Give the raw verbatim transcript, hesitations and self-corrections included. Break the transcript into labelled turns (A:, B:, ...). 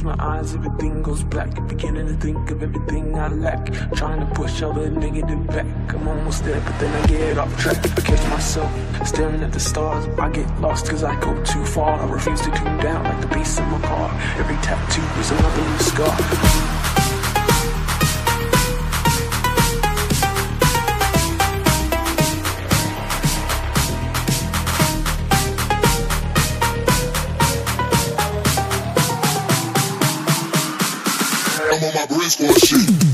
A: my eyes, everything goes black. Beginning to think of everything I lack. Trying to push all the negative back. I'm almost there, but then I get off track. I catch myself staring at the stars. I get lost cause I go too far. I refuse to tune down like the bass in my car. Every tattoo is another new scar.
B: I'm on my brains for a shit.